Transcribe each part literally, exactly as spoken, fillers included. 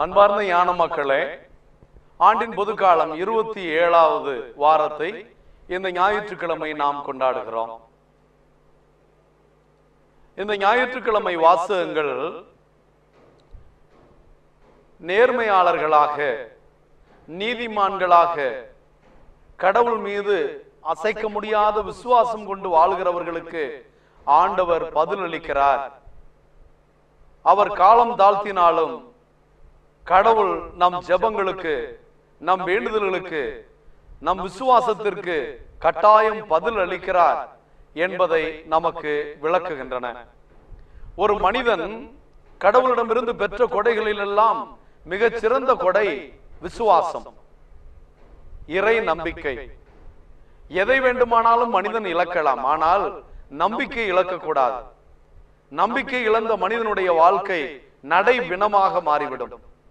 அன்பார்ந்த ஞான மக்களே, ஆண்டின் பொதுக்காலம் இருபத்தி ஏழாவது வாரத்தை இந்த ஞாயிற்றுக்கிழமை நாம் கொண்டாடுகிறோம். இந்த ஞாயிற்றுக்கிழமை வாசகங்கள் நேர்மையாளர்களாக, நீதிமான்களாக, கடவுள் மீது அசைக்க முடியாத விசுவாசம் கொண்டு வாழ்கிறவர்களுக்கு ஆண்டவர் பதிலளிக்கிறார். அவர் காலம் தாழ்த்தினாலும் கடவுள் நம் ஜெபங்களுக்கு, நம் வேண்டுதல்களுக்கு, நம் விசுவாசத்திற்கு கட்டாயம் பதில் அளிக்கிறார் என்பதை நமக்கு விளக்குகின்றன. ஒரு மனிதன் கடவுளிடமிருந்து பெற்ற கொடைகளில் எல்லாம் மிகச் சிறந்த கொடை விசுவாசம், இறை நம்பிக்கை. எதை வேண்டுமானாலும் மனிதன் இழக்கலாம், ஆனால் நம்பிக்கை இழக்கக்கூடாது. நம்பிக்கை இழந்த மனிதனுடைய வாழ்க்கை நடை பிணமாக மாறிவிடும்.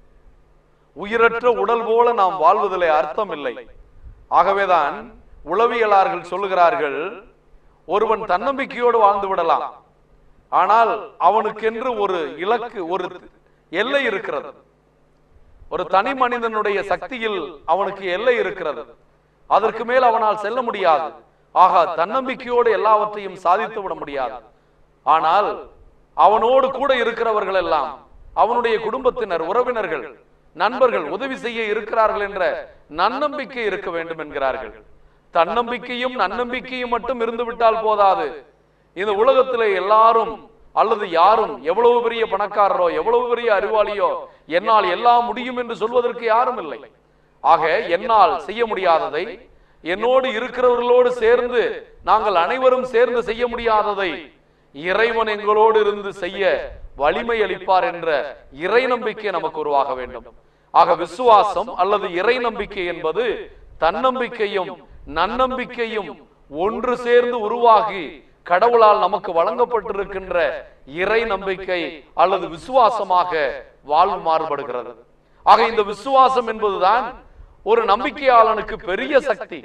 உயிரற்ற உடல் போல நாம் வாழ்வதிலே அர்த்தம் இல்லை. ஆகவேதான் உளவியலாளர்கள் சொல்லுகிறார்கள், ஒருவன் தன்னம்பிக்கையோடு வாழ்ந்து விடலாம், ஆனால் அவனுக்கென்று ஒரு இலக்கு, ஒரு எல்லை இருக்கிறது. ஒரு தனி மனிதனுடைய சக்தியில் அவனுக்கு எல்லை இருக்கிறது. அதற்கு மேல் அவனால் செல்ல முடியாது. ஆக தன்னம்பிக்கையோடு எல்லாவற்றையும் சாதித்து விட முடியாது. ஆனால் அவனோடு கூட இருக்கிறவர்கள் எல்லாம், அவனுடைய குடும்பத்தினர், உறவினர்கள், நண்பர்கள் உதவி செய்ய இருக்கிறார்கள் என்ற நன்னம்பிக்கை இருக்க வேண்டும் என்கிறார்கள். தன்னம்பிக்கையும் நன்னம்பிக்கையும் மட்டும் இருந்து விட்டால் போதாது. இந்த உலகத்திலே எல்லாரும் அல்லது யாரும் எவ்வளவு பெரிய பணக்காரரோ, எவ்வளவு பெரிய அறிவாளியோ, என்னால் எல்லாம் முடியும் என்று சொல்வதற்கு யாரும் இல்லை. ஆக என்னால் செய்ய முடியாததை, என்னோடு இருக்கிறவர்களோடு சேர்ந்து நாங்கள் அனைவரும் சேர்ந்து செய்ய முடியாததை இறைவன் எங்களோடு இருந்து செய்ய வலிமை அளிப்பார் என்ற இறை நம்பிக்கை நமக்கு உருவாக வேண்டும். ஆக விசுவாசம் அல்லது இறை நம்பிக்கை என்பது தன்னம்பிக்கையும் நன்னம்பிக்கையும் ஒன்று சேர்ந்து உருவாகி கடவுளால் நமக்கு வழங்கப்பட்டிருக்கின்ற இறை நம்பிக்கை அல்லது விசுவாசமாக வாழ்வு மாறுபடுகிறது. ஆக இந்த விசுவாசம் என்பதுதான் ஒரு நம்பிக்கையாளனுக்கு பெரிய சக்தி.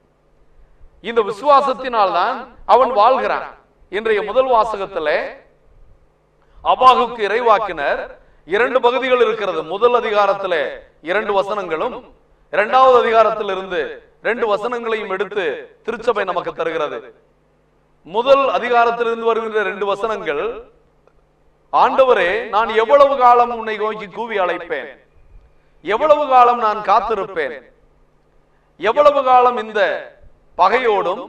இந்த விசுவாசத்தினால் தான் அவன் வாழ்கிறான். இன்றைய முதல் வாசகத்திலே அபாகுக்கு இறைவாக்கினர் இரண்டு பகுதிகள் இருக்கிறது. முதல் அதிகாரத்திலே இரண்டு வசனங்களும், இரண்டாவது அதிகாரத்திலிருந்து ரெண்டு வசனங்களையும் எடுத்து திருச்சபை நமக்கு தருகிறது. முதல் அதிகாரத்திலிருந்து வருகின்ற ரெண்டு வசனங்கள், ஆண்டவரே, நான் எவ்வளவு காலம் உன்னை நோக்கி கூவி அழைப்பேன், எவ்வளவு காலம் நான் காத்திருப்பேன், எவ்வளவு காலம் இந்த பகையோடும்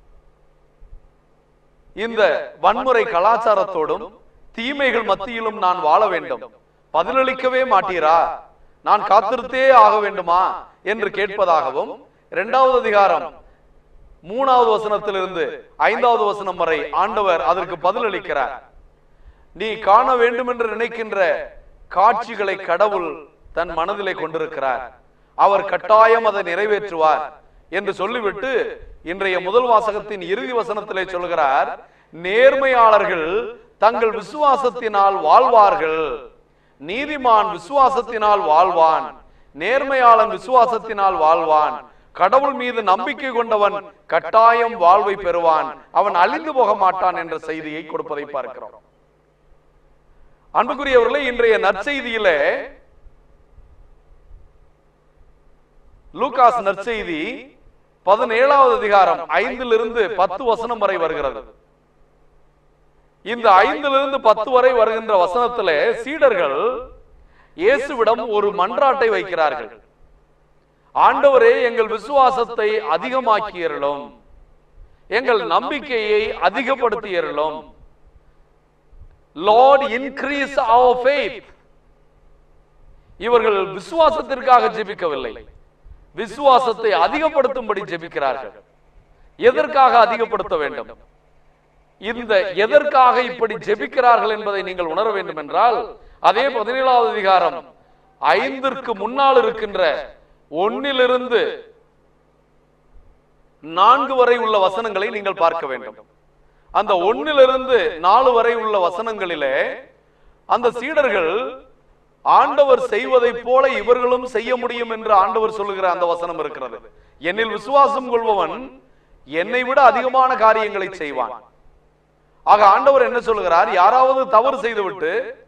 இந்த வன்முறை கலாச்சாரத்தோடும் தீமைகள் மத்தியிலும் நான் வாழ வேண்டும், பதிலளிக்கவே மாட்டீரா, நான் காத்திருத்தே ஆக வேண்டுமா என்று கேட்பதாகவும், இரண்டாவது அதிகாரம் மூணாவது வசனத்திலிருந்து ஐந்தாவது வசனம் வரை ஆண்டவர் அதற்கு பதிலளிக்கிறார். நீ காண வேண்டும் என்று நினைக்கின்ற காட்சிகளை கடவுள் தன் மனதிலே கொண்டிருக்கிறார், அவர் கட்டாயம் அதை நிறைவேற்றுவார் என்று சொல்லிவிட்டு இன்றைய முதல் வாசகத்தின் இறுதி வசனத்திலே சொல்கிறார், நேர்மையாளர்கள் தங்கள் விசுவாசத்தினால் வாழ்வார்கள். நீதிமான் விசுவாசத்தினால் வாழ்வான், நேர்மையாளன் விசுவாசத்தினால் வாழ்வான், கடவுள் மீது நம்பிக்கை கொண்டவன் கட்டாயம் வாழ்வை பெறுவான், அவன் அழிந்து போக மாட்டான் என்ற செய்தியை கொடுப்பதை பார்க்கிறோம். அன்புக்குரியவர்களே, இன்றைய நற்செய்தியிலே லூகாஸ் நற்செய்தி பதினேழாவது அதிகாரம் ஐந்திலிருந்து பத்து வசனம் வரை வருகிறது. இந்த ஐந்திலிருந்து பத்து வரை வருகின்ற வசனத்திலே சீடர்கள் இயேசுவிடம் ஒரு மன்றாட்டை வைக்கிறார்கள். ஆண்டவரே, எங்கள் விசுவாசத்தை அதிகமாக்கியருளும், எங்கள் நம்பிக்கையை அதிகப்படுத்தியருளும். Lord, increase our faith. இவர்கள் விசுவாசத்திற்காக ஜெபிக்கவில்லை, விசுவாசத்தை அதிகப்படுத்தும்படி ஜெபிக்கிறார்கள். எதற்காக அதிகப்படுத்த வேண்டும்? இந்த எதற்காக இப்படி ஜெபிக்கிறார்கள் என்பதை நீங்கள் உணர வேண்டும் என்றால், அதே பதினேழாவது அதிகாரம் ஐந்திற்கு முன்னால் இருக்கின்ற ஒன்னிலிருந்து நான்கு வரை உள்ள வசனங்களை நீங்கள் பார்க்க வேண்டும். அந்த ஒன்னிலிருந்து நாலு வரை உள்ள வசனங்களிலே அந்த சீடர்கள் ஆண்டவர் செய்வதை போல இவர்களும் செய்ய முடியும் என்று ஆண்டவர் சொல்லுகிற அந்த வசனம் இருக்கிறது. என்னில் விசுவாசம் கொள்பவன் என்னை விட அதிகமான காரியங்களை செய்வான். ஆக ஆண்டவர் என்ன சொல்லுகிறார்? யாராவது தவறு செய்துவிட்டு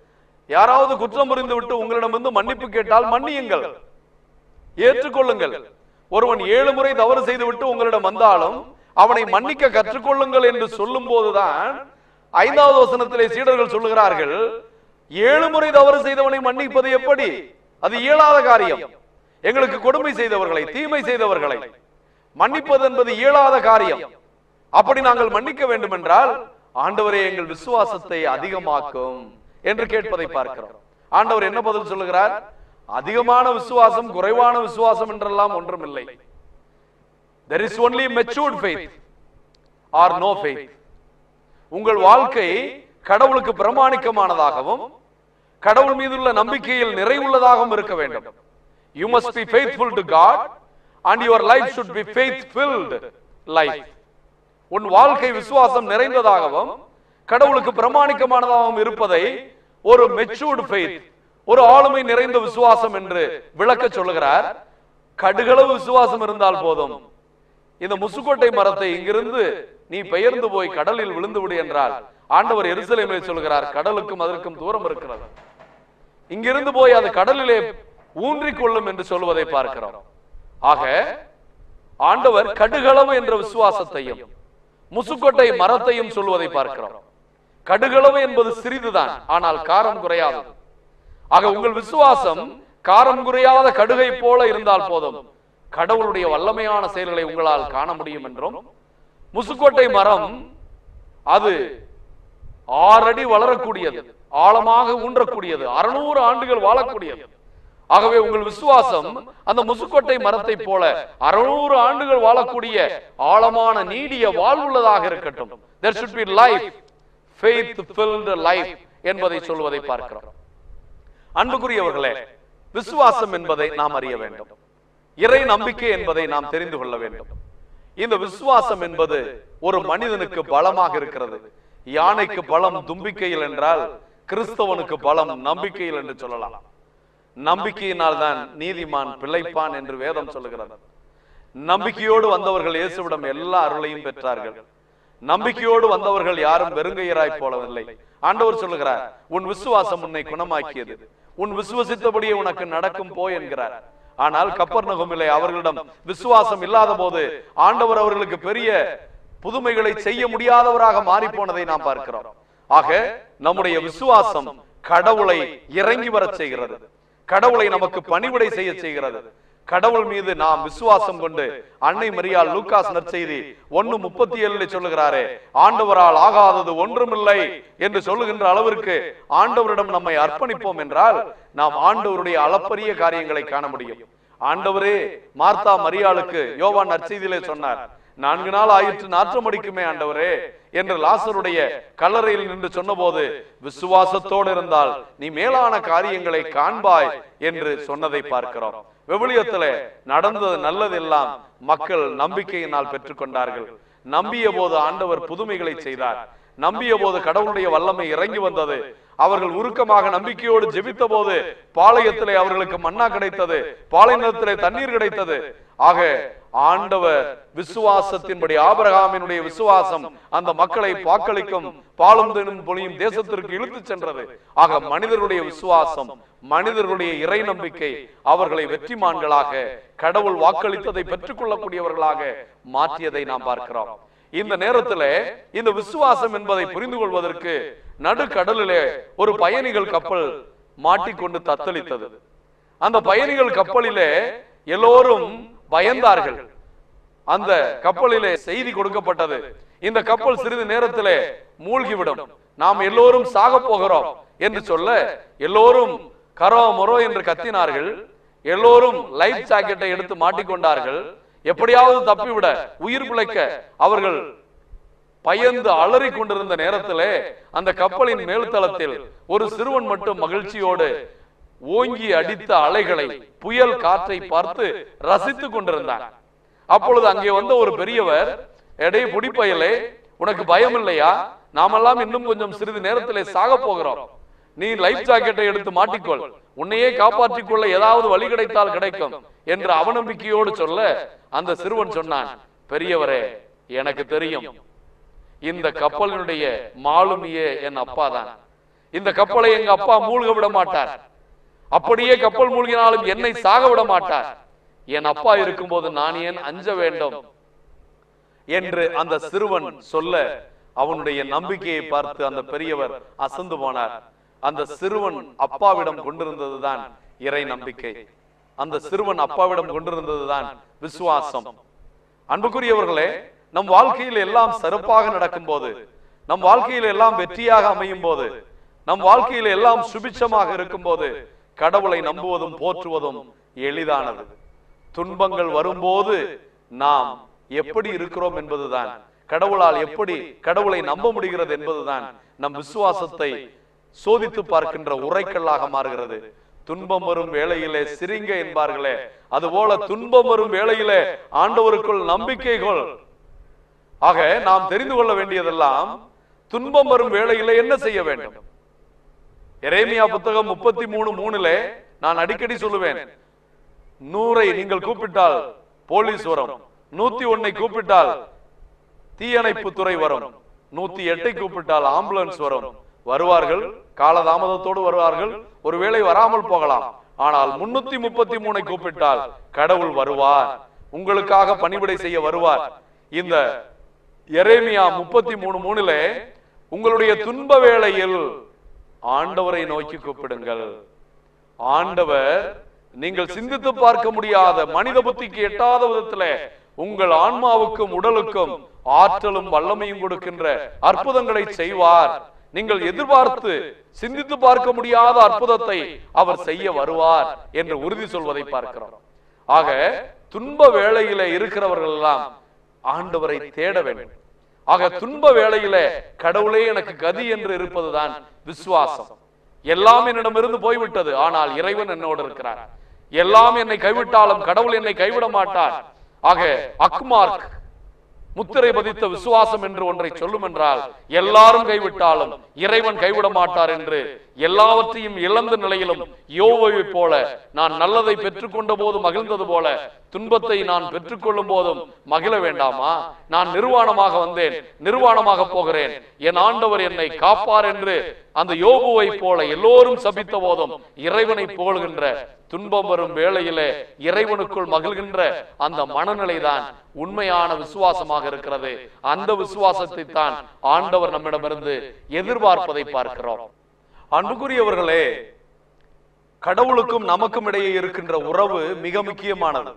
யாராவது குற்றம் புரிந்து விட்டு உங்களிடமிருந்து மன்னிப்பு கேட்டால் மன்னியுங்கள், ஏற்றுக்கொள்ளுங்கள். ஒருவன் ஏழு முறை தவறு செய்து விட்டு உங்களிடம் வந்தாலும் அவனை மன்னிக்க கற்றுக்கொள்ளுங்கள் என்று சொல்லும் போதுதான் ஐந்தாவது வசனத்திலே சீடர்கள் சொல்லுகிறார்கள், ஏழு முறை தவறு செய்தவனை மன்னிப்பது எப்படி? அது இயலாத காரியம். எங்களுக்கு கொடுமை செய்தவர்களை, தீமை செய்தவர்களை மன்னிப்பது என்பது இயலாத காரியம். அப்படி நாங்கள் மன்னிக்க வேண்டும் என்றால் ஆண்டவரே எங்கள் விசுவாசத்தை அதிகமாக்கும் என்று கேட்பதை பார்க்கிறோம். ஆண்டவர் என்ன பதில் சொல்லுகிறார்? அதிகமான விசுவாசம், குறைவான விசுவாசம் என்றெல்லாம் ஒன்றும் இல்லை. There is only matured faith or no faith. உங்கள் வாழ்க்கை கடவுளுக்கு பிரமாணிக்கமானதாகவும் கடவுள் மீதுள்ள நம்பிக்கையில் நிறைவுள்ளதாகவும் இருக்க வேண்டும். You must be faithful to God and your life should be faith-filled life. உன் வாழ்க்கை விசுவாசம் நிறைந்ததாகவும் கடவுளுக்கு பிரமாணிக்கமானதாகவும் இருப்பதை ஒரு மெச்சூர்டு ஃபெய்த், ஒரு ஆளுமை நிறைந்த விசுவாசம் என்று விளக்க சொல்லுகிறார். கடுகளவு விசுவாசம் இருந்தால் போதும். இந்த முசுக்கொட்டை மரத்தை இங்கிருந்து நீ பெயர்ந்து போய் கடலில் விழுந்து விடு என்றால் ஆண்டவர் எருசலேமில் சொல்கிறார், கடலுக்கும் அதற்கும் தூரம் இருக்கிறது, இங்கிருந்து போய் அது கடலிலே ஊன்றிக் கொள்ளும் என்று சொல்வதை பார்க்கிறோம். ஆக ஆண்டவர் கடுகளவு என்ற விசுவாசத்தையும் முசுக்கொட்டை மரத்தையும் சொல்வதை பார்க்கிறோம். கடுகளவு என்பது சிறிதுதான், ஆனால் காரம் குறையாதது. ஆக உங்கள் விசுவாசம் காரம் குறையாத கடுகை போல இருந்தால் போதும், கடவுளுடைய வல்லமையான செயல்களை உங்களால் காண முடியும் என்றும், முசுக்கொட்டை மரம் அது ஆறடி வளரக்கூடியது, ஆழமாக ஊன்றக்கூடியது, அறுநூறு ஆண்டுகள் வாழக்கூடியது. ஆகவே உங்கள் விசுவாசம் அந்த முசுக்கொட்டை மரத்தை போல அறுநூறு ஆண்டுகள் வாழக்கூடிய ஆழமான நீடிய வாழ்வுள்ளதாக இருக்கட்டும். There should be life, faith-filled life என்பதை சொல்வதை பார்க்கிறோம். அன்புக்குரியவர்களே, விசுவாசம் என்பதை நாம் அறிய வேண்டும். இறை நம்பிக்கை என்பதை நாம் தெரிந்து கொள்ள வேண்டும். இந்த விசுவாசம் என்பது ஒரு மனிதனுக்கு பலமாக இருக்கிறது. யானைக்கு பலம் தும்பிக்கையில் என்றால் கிறிஸ்தவனுக்கு பலம் நம்பிக்கையில் என்று சொல்லலாம். நம்பிக்கையினால் தான் நீதிமான் பிழைப்பான் என்று வேதம் சொல்லுகிறது. நம்பிக்கையோடு வந்தவர்கள் இயேசுவிடம் எல்லா அருளையும் பெற்றார்கள். நம்பிக்கையோடு வந்தவர்கள் யாரும் வெறுங்கையராய் போலவில்லை. ஆண்டவர் சொல்லுகிறார், உன் விசுவாசம் உன்னை குணமாக்கியது, உன் விசுவசித்தபடியே உனக்கு நடக்கும் போய் என்கிறார். ஆனால் கப்பர்நகூமிலே அவர்களிடம் விசுவாசம் இல்லாத போது ஆண்டவர் அவர்களுக்கு பெரிய புதுமைகளை செய்ய முடியாதவராக மாறி போனதை நாம் பார்க்கிறோம். ஆக நம்முடைய விசுவாசம் கடவுளை இறங்கி வர செய்கிறது, கடவுளை நமக்கு பணிவிடை செய்ய செய்கிறது. கடவுள் மீது நாம் விசுவாசம் கொண்டு அன்னை மரியாள் லூக்காஸ் நற்செய்தி ஒன்னு முப்பத்தி ஏழுல சொல்லுகிறாரே, ஆண்டவரால் ஆகாதது ஒன்றுமில்லை என்று சொல்லுகின்ற அளவிற்கு ஆண்டவரிடம் நம்மை அர்ப்பணிப்போம் என்றால் நாம் ஆண்டவருடைய அளப்பரிய காரியங்களை காண முடியும். ஆண்டவரே மார்த்தா மரியாளுக்கு யோவான் நற்செய்தியிலே சொன்னார், நான்கு நாள் ஆயிற்று நாற்றம் அடிக்குமே ஆண்டவரே என்று லாசருடைய கல்லறையில் நின்று சொன்னபோது, விசுவாசத்தோடு இருந்தால் நீ மேலான காரியங்களை காண்பாய் என்று சொன்னதை பார்க்கிறோம். விவிலியத்திலே நடந்தது நல்லதெல்லாம் மக்கள் நம்பிக்கையினால் பெற்றுக்கொண்டார்கள். நம்பிய போது ஆண்டவர் புதுமைகளை செய்தார். நம்பிய போது கடவுளுடைய வல்லமை இறங்கி வந்தது. அவர்கள் உருக்கமாக நம்பிக்கையோடு ஜெபித்த போது பாளையத்திலே அவர்களுக்கு மன்னா கிடைத்தது, பாளையத்திலே தண்ணீர் கிடைத்தது. ஆக ஆண்டவர் விசுவாசத்தின்படி ஆபிரகாமினுடைய விசுவாசம் அந்த மக்களை வாக்களிக்கும் பாலும் தேனும் பொழியும் தேசத்திற்கு இழுத்து சென்றது. ஆக மனிதர்களுடைய விசுவாசம், மனிதர்களுடைய இறை நம்பிக்கை அவர்களை வெற்றிமான்களாக, கடவுள் வாக்களித்ததை பெற்றுக் கொள்ளக்கூடியவர்களாக மாற்றியதை நாம் பார்க்கிறோம். இந்த நேரத்தில் இந்த விசுவாசம் என்பதை புரிந்து கொள்வதற்கு நடுக்கடலிலே ஒரு பயணிகள் கப்பல் மாட்டிக்கொண்டு தத்தளித்தது. அந்த பயணிகள் கப்பலிலே எல்லோரும் பயந்தார்கள். அந்த கப்பலிலே செய்தி கொடுக்கப்பட்டது, இந்த கப்பல் சிறிது நேரத்திலே மூழ்கிவிடும், நாம் எல்லோரும் சாக போகிறோம் என்று சொல்ல எல்லோரும் கரோ மொரோ என்று கத்தினார்கள். எல்லோரும் லைஃப் ஜாக்கெட்டை எடுத்து மாட்டிக்கொண்டார்கள். எப்படியாவது தப்பிவிட, உயிர் பிழைக்க அவர்கள் பயந்து அலறி கொண்டிருந்த நேரத்திலே அந்த கப்பலின் மேல்தளத்தில் ஒரு சிறுவன் மட்டும் மகிழ்ச்சியோடு ஓங்கி அடித்த அலைகளை, புயல் காற்றை பார்த்து ரசித்துக் கொண்டிருந்தார். அப்பொழுது அங்கே வந்த ஒரு பெரியவர், எடை புடிப்பயலே, உனக்கு பயம் இல்லையா? நாமெல்லாம் இன்னும் கொஞ்சம் சிறிது நேரத்திலே சாக போகிறோம், நீ லைஃப் ஜாக்கெட்டை எடுத்து மாட்டிக்கொள், உன்னையே காப்பாற்றிக் கொள்ள ஏதாவது வழி கிடைத்தால் கிடைக்கும் என்று அவநம்பிக்கையோடு சொல்ல அந்த சிறுவன் சொன்னான், பெரியவரே, எனக்கு தெரியும், இந்த கப்பலினுடைய மாலுமியே என் அப்பா தான், இந்த கப்பலை எங்க அப்பா மூழ்க விட மாட்டார், அப்படியே கப்பல் மூழ்கினாலும் என்னை சாக விட மாட்டார், என் அப்பா இருக்கும்போது நான் ஏன் அஞ்ச வேண்டும் என்று அந்த சிறுவன் சொல்ல அவனுடைய நம்பிக்கையை பார்த்து அந்த பெரியவர் அசந்து போனார். அந்த சிறுவன் அப்பாவிடம் கொண்டிருந்ததுதான் இறை நம்பிக்கை. அந்த சிறுவன் அப்பாவிடம் கொண்டிருந்ததுதான் விசுவாசம். அன்புக்குரியவர்களே, நம் வாழ்க்கையில் எல்லாம் சிறப்பாக நடக்கும் போது, நம் வாழ்க்கையில் எல்லாம் வெற்றியாக அமையும் போது, நம் வாழ்க்கையில் எல்லாம் சுபிட்சமாக இருக்கும் போது கடவுளை நம்புவதும் போற்றுவதும் எளிதானது. துன்பங்கள் வரும்போது நாம் எப்படி இருக்கிறோம் என்பதுதான், கடவுளால் எப்படி கடவுளை நம்ப முடிகிறது என்பதுதான் நம் விசுவாசத்தை சோதித்து பார்க்கின்ற உரைக்கல்லாக மாறுகிறது. துன்பம் வரும் வேளையிலே சிரிங்க என்பார்களே, அதுபோல துன்பம் வரும் வேளையிலே ஆண்டவருக்குள் நம்பிக்கை கொள். ஆக நாம் தெரிந்து கொள்ள வேண்டியதெல்லாம், துன்பம் வரும் வேளையிலே என்ன செய்ய வேண்டும்? எரேமியா புத்தகம் முப்பத்தி மூணு மூணுலே நான் அடிக்கடி சொல்லுவேன், நூறை நீங்கள் கூப்பிட்டால் போலீஸ் வரும், நூத்தி ஒன்னை கூப்பிட்டால் தீயணைப்பு துறை வரும், நூத்தி எட்டை கூப்பிட்டால் ஆம்புலன்ஸ் வரும். வருவார்கள், காலதாமதத்தோடு வருவார்கள், ஒருவேளை வராமல் போகலாம். ஆனால் முன்னூத்தி முப்பத்தி மூணை கூப்பிட்டால் கடவுள் வருவார், உங்களுக்காக பணிவிடை செய்ய வருவார். இந்த எரேமியா முப்பத்தி மூணு மூணுல உங்களுடைய துன்ப வேளையில் ஆண்டவரை நோக்கி கூப்பிடுங்கள். ஆண்டவர் நீங்கள் சிந்தித்து பார்க்க முடியாத, மனித புத்திக்கு எட்டாத விதத்துல உங்கள் ஆன்மாவுக்கும் உடலுக்கும் ஆற்றலும் வல்லமையும் கொடுக்கின்ற அற்புதங்களை செய்வார். நீங்கள் எதிர்பார்த்து சிந்தித்து பார்க்க முடியாத அற்புதத்தை அவர் செய்ய வருவார் என்று உறுதி சொல்வதை பார்க்கிறோம். ஆக துன்ப வேளையில இருக்கிறவர்கள் எல்லாம் ஆண்டவரை தேட வேண்டும். ஆக துன்ப வேளையில கடவுளே எனக்கு கதி என்று இருப்பதுதான் விசுவாசம். எல்லாம் என்னிடமிருந்து போய்விட்டது, ஆனால் இறைவன் என்னோடு இருக்கிறார். எல்லாம் என்னை கைவிட்டாலும் கடவுள் என்னை கைவிட மாட்டார். ஆக அக்மார்க், முத்திரை பதித்த விசுவாசம் என்று ஒன்றை சொல்லும் என்றால், எல்லாரும் கைவிட்டாலும் இறைவன் கைவிட மாட்டார் என்று எல்லாவற்றையும் இழந்த நிலையிலும் யோபை போல நான் நல்லதை பெற்றுக்கொண்ட போது மகிழ்ந்தது போல துன்பத்தை நான் பெற்றுக்கொள்ளும் போதும் மகிழ வேண்டாமா? நான் நிர்வாணமாக வந்தேன், நிர்வாணமாக போகிறேன், என் ஆண்டவர் என்னை காப்பார் என்று அந்த யோபுவை போல எல்லோரும் சபித்த போதும் இறைவனை புகழ்கின்ற, துன்பம் வரும் வேளையிலே இறைவனுக்குள் மகிழ்கின்ற அந்த மனநிலை தான் உண்மையான விசுவாசமாக இருக்கிறது. அந்த விசுவாசத்தை தான் ஆண்டவர் நம்மிடமிருந்து எதிர்பார்ப்பதை பார்க்கிறோம். அன்புக்குரியவர்களே, கடவுளுக்கும் நமக்கும் இடையே இருக்கின்ற உறவு மிக முக்கியமானது.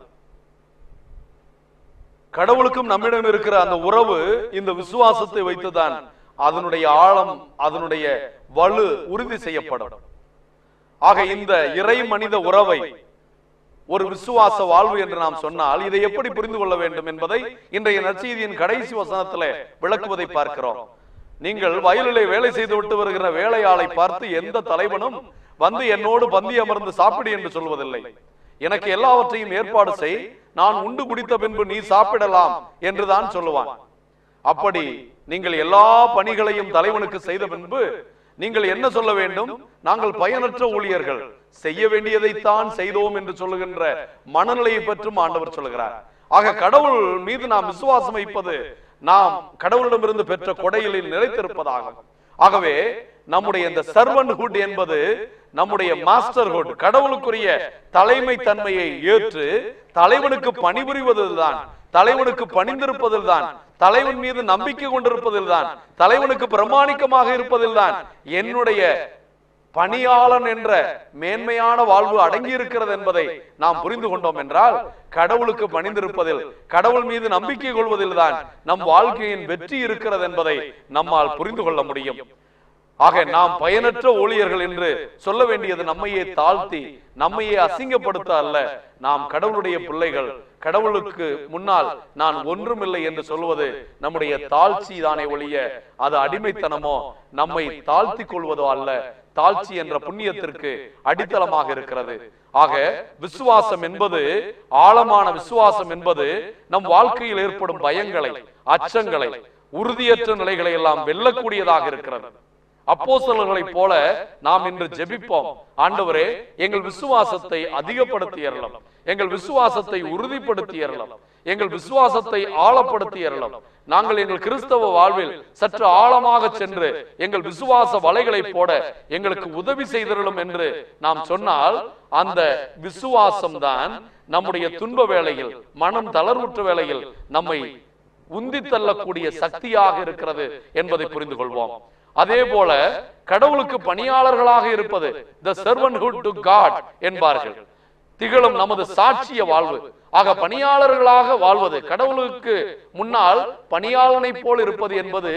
கடவுளுக்கும் நம்மிடம் இருக்கிற அந்த உறவு இந்த விசுவாசத்தை வைத்துதான் அதனுடைய ஆழம், அதனுடைய வலு உறுதி செய்யப்படும். ஆக இந்த இறை மனித உறவை ஒரு விசுவாச வாழ்வு என்று நாம் சொன்னால் இதை எப்படி புரிந்து கொள்ள வேண்டும் என்பதை இன்றைய நற்செய்தியின் கடைசி வசனத்திலே விளக்குவதை பார்க்கிறோம். நீங்கள் வயலிலே வேலை செய்து விட்டு வருகிற வேலையாளை பார்த்து எந்த தலைவனும் வந்து என்னோடு பந்தி அமர்ந்து சாப்பிடு என்று சொல்வதில்லை. எனக்கு எல்லாவற்றையும் ஏற்பாடு செய், நான் உண்டு குடித்த பின்பு நீ சாப்பிடலாம் என்றுதான் சொல்லுவான். அப்படி நீங்கள் எல்லா பணிகளையும் தலைவனுக்கு செய்த பின்பு நீங்கள் என்ன சொல்ல வேண்டும்? நாங்கள் பயனற்ற ஊழியர்கள், செய்ய வேண்டியதைத்தான் செய்தோம் என்று சொல்லுகின்ற மனநிலையை பற்றும் ஆண்டவர் சொல்லுகிறார். ஆக கடவுள் மீது நாம் விசுவாசம் வைப்பது நாம் கடவுளிடமிருந்து பெற்ற கொடைகளில் நிலைத்திருப்பதாகும். ஆகவே நம்முடைய இந்த சர்வன்ஹுட் என்பது நம்முடைய மாஸ்டர்ஹுட், கடவுளுக்குரிய தலைமை தன்மையை ஏற்று தலைவனுக்கு பணிபுரிவதில் தான், தலைவனுக்கு பணிந்திருப்பதில் தான், தலைவன் மீது நம்பிக்கை கொண்டிருப்பதில் தான், தலைவனுக்கு பிரமாணிக்கமாக இருப்பதில் தான் என்னுடைய பணியாளன் என்ற மேன்மையான வாழ்வு அடங்கி இருக்கிறது என்பதை நாம் புரிந்து கொண்டோம் என்றால், கடவுளுக்கு பணிந்திருப்பதில், கடவுள் மீது நம்பிக்கை கொள்வதில் தான் நம் வாழ்க்கையின் வெற்றி இருக்கிறது என்பதை நம்மால் புரிந்து கொள்ள முடியும். ஆக நாம் பயனற்ற ஊழியர்கள் என்று சொல்ல வேண்டியது நம்மையே தாழ்த்தி நம்மையே அசிங்கப்படுத்த அல்ல. நாம் கடவுளுடைய பிள்ளைகள், கடவுளுக்கு முன்னால் நான் ஒன்றுமில்லை என்று சொல்வது நம்முடைய தாழ்ச்சி தானே ஒழிய அது அடிமைத்தனமோ நம்மை தாழ்த்தி கொள்வதோ அல்ல. தாழ்ச்சி என்ற புண்ணியத்திற்கு அடித்தளமாக இருக்கிறது. ஆக விசுவாசம் என்பது, ஆழமான விசுவாசம் என்பது நம் வாழ்க்கையில் ஏற்படும் பயங்களை, அச்சங்களை, உறுதியற்ற நிலைகளை எல்லாம் வெல்லக்கூடியதாக இருக்கிறது. அப்போஸ்தலர்களைப் போல நாம் இன்று ஜெபிப்போம். ஆண்டவரே, எங்கள் விசுவாசத்தை அதிகப்படுத்தியறலாம், எங்கள் விசுவாசத்தை உறுதிப்படுத்தியறலாம், எங்கள் விசுவாசத்தை ஆழப்படுத்தியறலாம். நாங்கள் எங்கள் கிறிஸ்தவ வாழ்வில் சற்று ஆழமாக சென்று எங்கள் விசுவாச வலைகளை போட எங்களுக்கு உதவி செய்திரலும் என்று நாம் சொன்னால், அந்த விசுவாசம் தான் நம்முடைய துன்ப வேளையில், மனம் தளர்வுற்ற வேளையில் நம்மை உந்தி தள்ளக்கூடிய சக்தியாக இருக்கிறது என்பதை புரிந்து கொள்வோம். அதே போல கடவுளுக்கு பணியாளர்களாக இருப்பது, the servanthood to God என்பார்கள், திகழும் நமது சாட்சிய வாழ்வு. ஆக பணியாளர்களாக வாழ்வது, கடவுளுக்கு முன்னால் பணியாளனை போல் இருப்பது என்பது,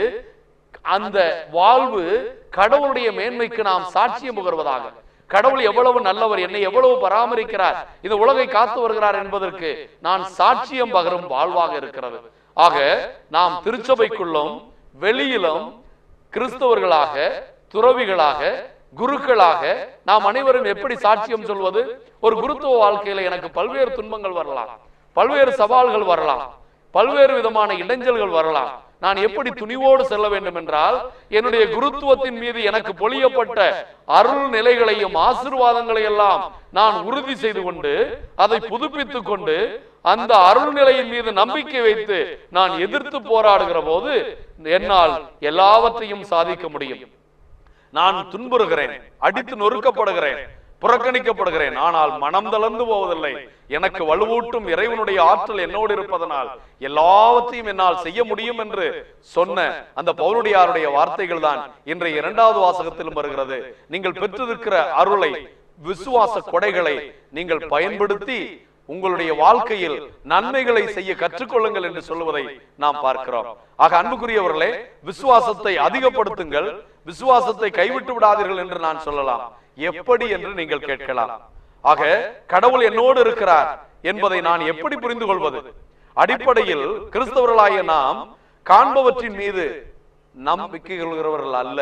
அந்த வாழ்வு கடவுளுடைய மேன்மைக்கு நாம் சாட்சியம் முகர்வதாக, கடவுள் எவ்வளவு நல்லவர், என்னை எவ்வளவு பராமரிக்கிறார், இந்த உலகை காத்து வருகிறார் என்பதற்கு நான் சாட்சியம் பகரும் வாழ்வாக இருக்கிறது. ஆக நாம் திருச்சபைக்குள்ளும் வெளியிலும் கிறிஸ்தவர்களாக, துறவிகளாக, குருக்களாக நாம் அனைவரும் எப்படி சாட்சியம் சொல்வது? ஒரு குருத்துவ வாழ்க்கையில எனக்கு பல்வேறு துன்பங்கள் வரலாம், பல்வேறு சவால்கள் வரலாம், பல்வேறு விதமான இடைஞ்சல்கள் வரலாம். நான் எப்படி துணிவோடு செல்ல வேண்டும் என்றால், என்னுடைய குருத்துவத்தின் மீது எனக்கு பொழியப்பட்ட அருள் நிலைகளையும் ஆசீர்வாதங்களை எல்லாம் நான் உறுதி செய்து கொண்டு, அதை புதுப்பித்துக் கொண்டு, அந்த அருள் நிலையின் மீது நம்பிக்கை வைத்து நான் எதிர்த்து போராடுகிற போது என்னால் எல்லாவற்றையும் சாதிக்க முடியும். நான் துன்புறுகிறேன், அடித்து நொறுக்கப்படுகிறேன், புறக்கணிக்கப்படுகிறேன், ஆனால் மனம் தளர்ந்து போவதில்லை. எனக்கு வலுவூட்டும் இறைவனுடைய ஆற்றல் என்னோடு இருப்பதனால் எல்லாவற்றையும் என்னால் செய்ய முடியும் என்று சொன்ன அந்த பவுலடியாருடைய வார்த்தைகள் தான் இன்றைய இரண்டாவது வாசகத்திலும் வருகிறது. நீங்கள் பெற்றிருக்கிற அருளை, விசுவாச கொடைகளை நீங்கள் பயன்படுத்தி உங்களுடைய வாழ்க்கையில் நன்மைகளை செய்ய கற்றுக்கொள்ளுங்கள் என்று சொல்லுவதை நாம் பார்க்கிறோம். ஆக அன்புக்குரியவர்களே, விசுவாசத்தை அதிகப்படுத்துங்கள், விசுவாசத்தை கைவிட்டு விடாதீர்கள் என்று நான் சொல்லலாம். எப்படி என்று நீங்கள் கேட்கலாம். ஆக கடவுள் என்னோடு இருக்கிறார் என்பதை நான் எப்படி புரிந்து கொள்வது? அடிப்படையில் கிறிஸ்தவர்களாகிய நாம் காண்பவற்றின் மீது நம்பிக்கை கொள்கிறவர்கள் அல்ல.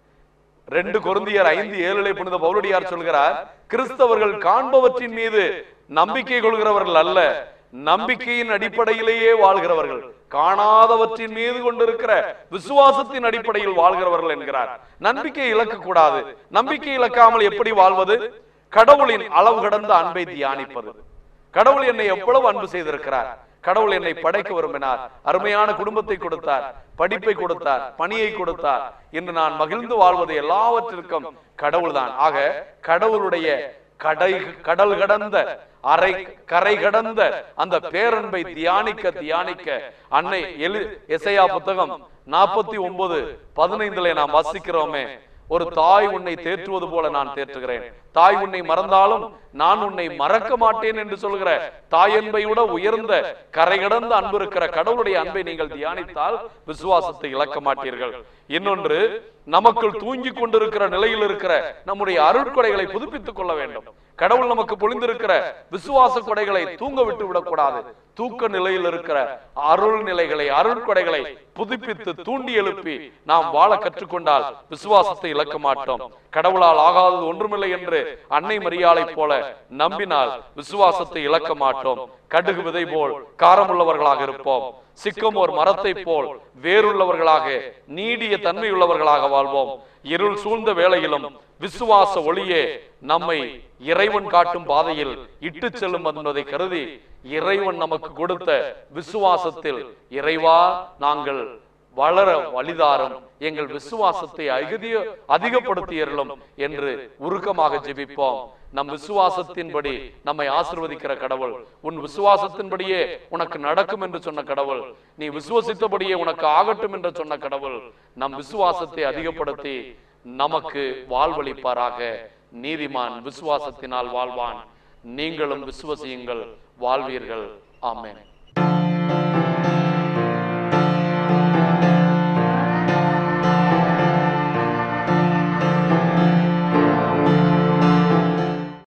ரெண்டு கொரிந்தியர் ஐந்து ஏழிலே புனித பவுலடியார் சொல்கிறார், கிறிஸ்தவர்கள் காண்பவற்றின் மீது நம்பிக்கை கொள்கிறவர்கள் அல்ல, நம்பிக்கையின் அடிப்படையிலேயே வாழ்கிறவர்கள், காணாதவற்றின் மீது கொண்டிருக்கிற விசுவாசத்தின் அடிப்படையில் வாழ்கிறவர்கள் என்கிறார். நம்பிக்கை இழக்க கூடாது. நம்பிக்கை இழக்காமல் எப்படி வாழ்வது? கடவுளின் அளவு கடந்த அன்பை தியானிப்பது. கடவுள் என்னை எவ்வளவு அன்பு செய்திருக்கிறார், கடவுள் என்னை படைக்க விரும்பினார், அருமையான குடும்பத்தை கொடுத்தார், படிப்பை கொடுத்தார், பணியை கொடுத்தார், இன்று நான் மகிழ்ந்து வாழ்வது எல்லாவற்றிற்கும் கடவுள் தான். ஆக கடவுளுடைய கடை கடல் கடந்த அரை கரை கடந்த அந்த பேரன்பை தியானிக்க தியானிக்க அன்னை எலி எசையா புத்தகம் நாற்பத்தி ஒன்பது பதினைந்துல நாம் வாசிக்கிறோமே, ஒரு தாய் உன்னை தேற்றுவது போல நான் தேற்றுகிறேன், தாய் உன்னை மறந்தாலும் நான் உன்னை மறக்க மாட்டேன் என்று சொல்கிற தாய் அன்பை விட உயர்ந்த கரை கடந்த அன்பு இருக்கிற கடவுளுடைய அன்பை நீங்கள் தியானித்தால் விசுவாசத்தை இழக்க மாட்டீர்கள். இன்னொன்று, நமக்குள் தூங்கி கொண்டிருக்கிற நிலையில் இருக்கிற நம்முடைய அருட்கொடைகளை புதுப்பித்துக் கொள்ள வேண்டும். கடவுள் நமக்கு பொழிந்திருக்கிற விசுவாச கொடைகளை தூங்க விட்டு விடக்கூடாது. தூக்க நிலையில் இருக்கிற அருள் நிலைகளை, அருட்கொடைகளை புதுப்பித்து தூண்டி எழுப்பி நாம் வாழ கற்றுக்கொண்டால் விசுவாசத்தை இழக்க மாட்டோம். கடவுளால் ஆகாதது ஒன்றுமில்லை என்று அன்னை மரியாளை போல நம்பினால் விசுவாசத்தை இழக்க மாட்டோம். கடுகு விதை போல் காரமுள்ளவர்களாக இருப்போம். சிக்கமோர் மரத்தை போல் வேறுள்ளவர்களாக, நீடிய தன்மை உள்ளவர்களாக வாழ்வோம். இருள் சூழ்ந்த வேளையிலும் விசுவாச ஒளியே நம்மை இறைவன் காட்டும் பாதையில் இட்டு செல்லும் என்பதை கருதி இறைவன் நமக்கு கொடுத்த விசுவாசத்தில், இறைவா நாங்கள் வளர வழிதாரும், எங்கள் விசுவாசத்தை அதிக அதிகப்படுத்தியறலும் என்று உருக்கமாக ஜெபிப்போம். நம் விசுவாசத்தின்படி நம்மை ஆசீர்வதிக்கிற கடவுள், உன் விசுவாசத்தின்படியே உனக்கு நடக்கும் என்று சொன்ன கடவுள், நீ விசுவாசித்தபடியே உனக்கு ஆகட்டும் என்று சொன்ன கடவுள் நம் விசுவாசத்தை அதிகப்படுத்தி நமக்கு வாழ்வளிப்பாராக. நீதிமான் விசுவாசத்தினால் வாழ்வான். நீங்களும் விசுவசியுங்கள், வாழ்வீர்கள். ஆமென்.